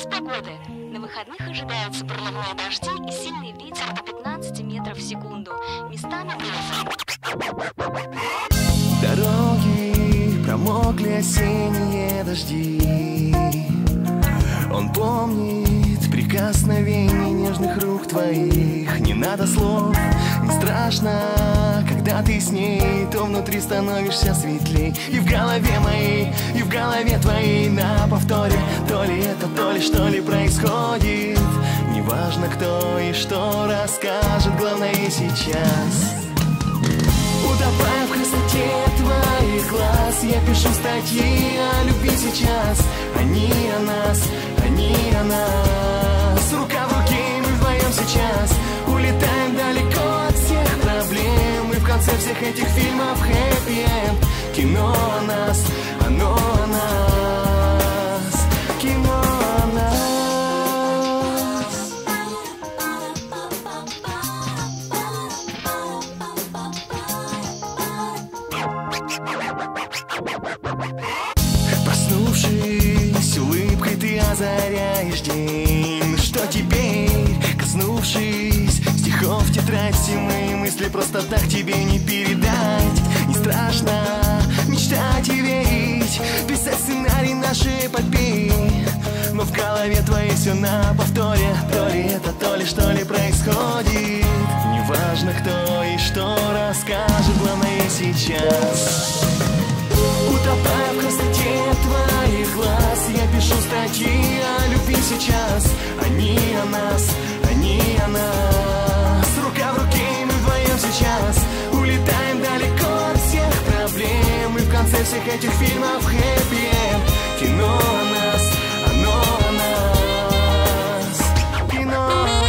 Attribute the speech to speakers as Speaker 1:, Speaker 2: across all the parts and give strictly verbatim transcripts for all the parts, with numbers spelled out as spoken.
Speaker 1: Прогноз погоды. На выходных ожидаются проливные дожди и сильный ветер до пятнадцати метров в секунду. Местами грозы.
Speaker 2: Дороги промокли, осенние дожди. Он помнит прикосновение нежных рук твоих. Не надо слов, не страшно, когда ты с ней, то внутри становишься светлей. И в голове моей, и в голове твоей на повторе. То ли это, то ли что ли происходит. Неважно кто и что расскажет, главное сейчас. Утопая в красоте твоих глаз, я пишу статьи о любви сейчас. Они о нас, они о нас. Рука в руке, мы вдвоем сейчас улетаем далеко от всех проблем. И в конце всех этих фильмов хэппи-энд. Кино о нас, оно о нас. Кино о нас. Проснувшись, улыбкой ты озаряешь день. Что теперь, коснувшись стихов в тетрадь, все мои мысли просто так тебе не передать. Не страшно мечтать и верить, писать сценарий нашей эпопеи. Но в голове твоей все на повторе. То ли это, то ли что ли происходит. Неважно кто и что расскажет, главное сейчас. Утопая в красоте твоих глаз, я пишу статьи о любви сейчас. Они о нас, они о нас. Рука в руке, мы вдвоем сейчас улетаем далеко от всех проблем. И в конце всех этих фильмов хэппи-энд. Кино о нас, оно о нас. Кино о нас.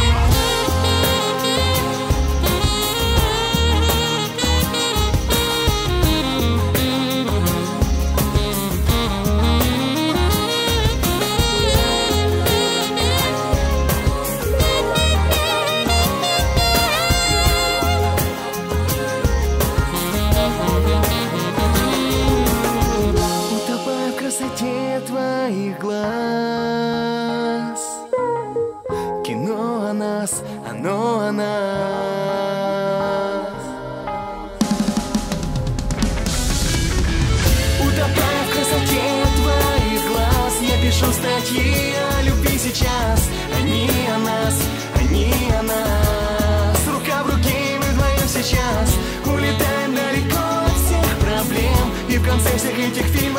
Speaker 2: Твоих глаз. Кино о нас, оно о нас. Утопая в красоте твоих глаз, я пишу статьи о любви сейчас. Они о нас, они о нас. Рука в руке, мы вдвоем сейчас улетаем далеко от всех проблем. И в конце всех этих фильмов